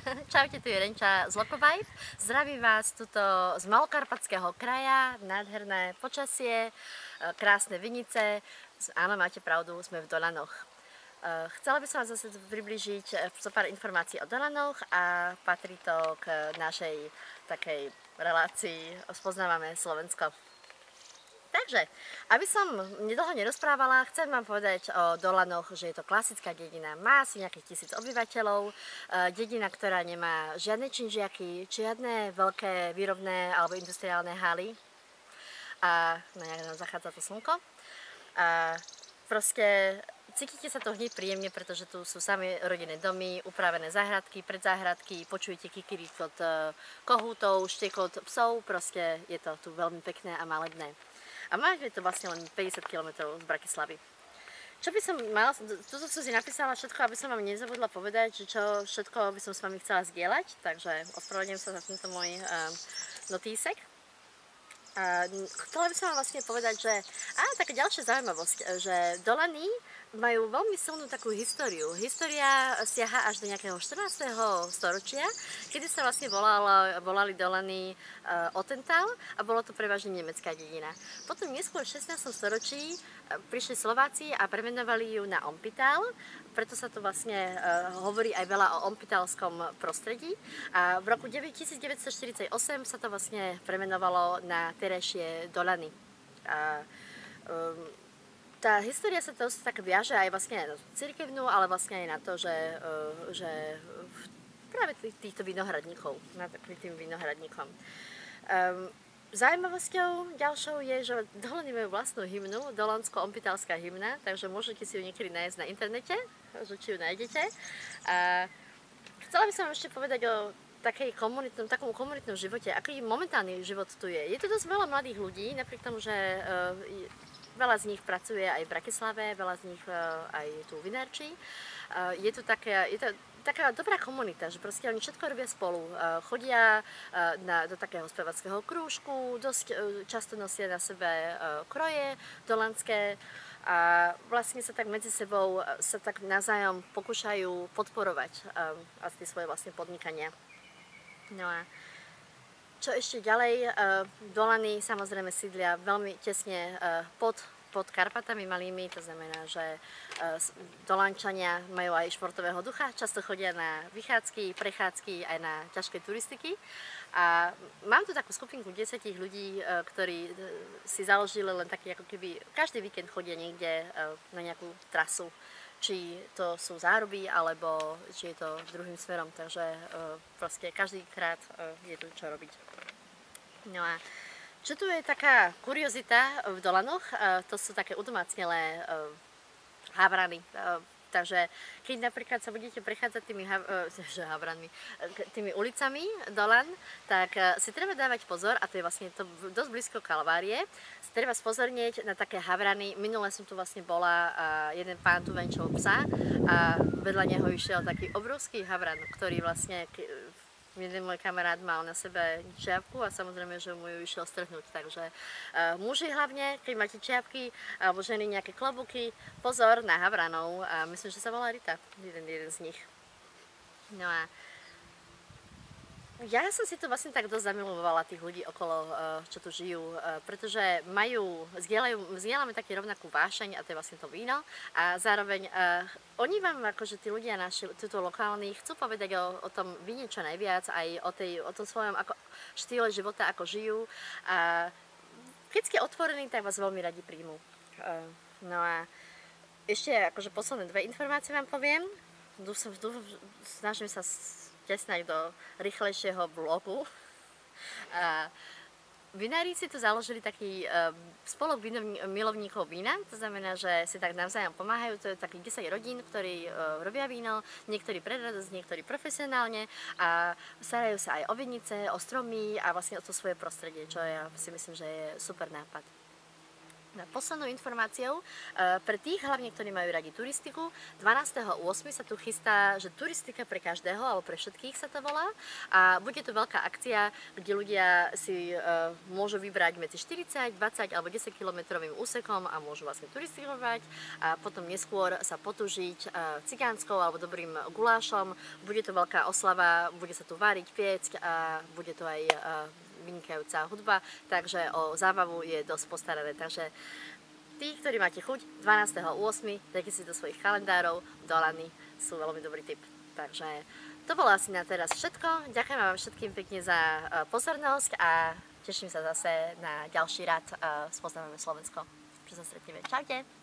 Čaute, tu je Renča z Lokovibe. Zdravím vás tuto z Malokarpatského kraja, nádherné počasie, krásne vinice. Áno, máte pravdu, sme v Dolanoch. Chcela by som vás zase priblížiť zo pár informácií o Dolanoch a patrí to k našej takej relácii Spoznávame Slovensko. Takže, aby som nedlho nerozprávala, chcem vám povedať o Dolanoch, že je to klasická dedina. Má asi nejakých 1000 obyvateľov, dedina, ktorá nemá žiadne činžiaky, žiadne veľké výrobné alebo industriálne haly. A no, jak nám zachádza to slnko. A proste cítite sa to hneď príjemne, pretože tu sú samé rodinné domy, upravené záhradky, predzáhradky, počujete kikirík od kohútov, štekot psov, proste je to tu veľmi pekné a malebné. A máme to vlastne len 50 km z Bratislavy. Čo by som mala, toto som si napísala všetko, aby som vám nezabudla povedať, že čo všetko by som s vami chcela zdieľať, takže ospravedlňujem sa za tento môj notísek. Chcela by som vám vlastne povedať, že taká ďalšia zaujímavosť, že Dolany majú veľmi silnú takú históriu. História siaha až do nejakého 14. storočia, kedy sa vlastne volali Dolany Ottental a bolo to prevažne nemecká dedina. Potom neskôr v 16. storočí prišli Slováci a premenovali ju na Ompital, preto sa to vlastne hovorí aj veľa o ompitalskom prostredí. A v roku 1948 sa to vlastne premenovalo na terajšie Dolany. Tá história sa to tak viaže aj vlastne na cirkevnú, ale vlastne aj na to, že práve týchto vinohradníkov, tým vinohradníkom. Zaujímavosťou ďalšou je, že Dolany majú vlastnú hymnu, Dolansko-Ompitálska hymna, takže môžete si ju niekedy nájsť na internete, že či ju nájdete. Chcela by som vám ešte povedať o takom komunitnom živote, aký momentálny život tu je. Je tu dosť veľa mladých ľudí, napriek tomu, že veľa z nich pracuje aj v Bratislave, veľa z nich aj tu v Vinárči. Je to taká dobrá komunita, že proste oni všetko robia spolu. Chodia do takého spevackého krúžku, dosť často nosia na sebe kroje dolanské a vlastne sa tak medzi sebou sa tak navzájom pokúšajú podporovať tie svoje vlastne podnikania. No a čo ešte ďalej, Dolany samozrejme sídlia veľmi tesne pod Karpatami malými, to znamená, že Dolančania majú aj športového ducha, často chodia na vychádzky, prechádzky, aj na ťažké turistiky. A mám tu takú skupinku 10 ľudí, ktorí si založili len taký, ako keby každý víkend chodia niekde na nejakú trasu. Či to sú záruby, alebo či je to druhým smerom, takže proste každýkrát je tu čo robiť. No a čo tu je taká kuriozita v Dolanoch, to sú také udomácnelé havrany. Takže keď napríklad sa budete prechádzať tými ulicami Dolan, tak si treba dávať pozor, a to je vlastne to dosť blízko Kalvárie, si treba spozornieť na také havrany. Minule som tu vlastne bola a jeden pán tu venčil psa a vedľa neho išiel taký obrovský havran, ktorý vlastne jeden môj kamarát mal na sebe čiapku a samozrejme, že mu ju išiel strhnúť. Takže muži hlavne, keď máte čiapky alebo ženy nejaké klobúky, pozor na havranov. A myslím, že sa volá Rita, jeden z nich. No a ja som si tu vlastne tak dosť zamilovala tých ľudí okolo, čo tu žijú, pretože zdieľame taký rovnakú vášeň, a to je vlastne to víno, a zároveň oni vám, akože tí ľudia naši, tuto lokálni, chcú povedať o tom víne čo najviac, aj o tom svojom štýle života, ako žijú, a keď ste otvorení, tak vás veľmi radi príjmu. No a ešte akože posledné 2 informácie vám poviem, snažím sa tesnať do rýchlejšieho blogu. Vinári si tu založili taký spolok milovníkov vína, to znamená, že si tak navzájom pomáhajú. To je takých 10 rodín, ktorí robia víno, niektorí pre radosť, niektorí profesionálne, a starajú sa aj o vinice, o stromy a vlastne o to svoje prostredie, čo ja si myslím, že je super nápad. Na poslednou informáciou, pre tých hlavne, ktorí majú radi turistiku, 12.8. sa tu chystá, že turistika pre každého, alebo pre všetkých sa to volá. A bude to veľká akcia, kde ľudia si môžu vybrať medzi 40, 20 alebo 10 kilometrovým úsekom a môžu vlastne turistikovať. A potom neskôr sa potúžiť cigánskou alebo dobrým gulášom. Bude to veľká oslava, bude sa tu váriť, piecť a bude to aj vynikajúca hudba, takže o zábavu je dosť postarané. Takže tí, ktorí máte chuť, 12.8. dajte si do svojich kalendárov, do Lany sú veľmi dobrý tip. Takže to bolo asi na teraz všetko. Ďakujem vám všetkým pekne za pozornosť a teším sa zase na ďalší rad Spoznávame Slovensko, že sa stretneme. Čaute!